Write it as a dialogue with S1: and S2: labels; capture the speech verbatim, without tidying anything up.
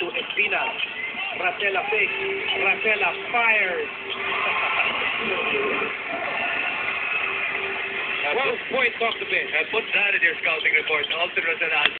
S1: to Espinas. Racela fakes. Racela fires. twelve points off the bench.
S2: Uh, put that in your scouting report. Olsen Racela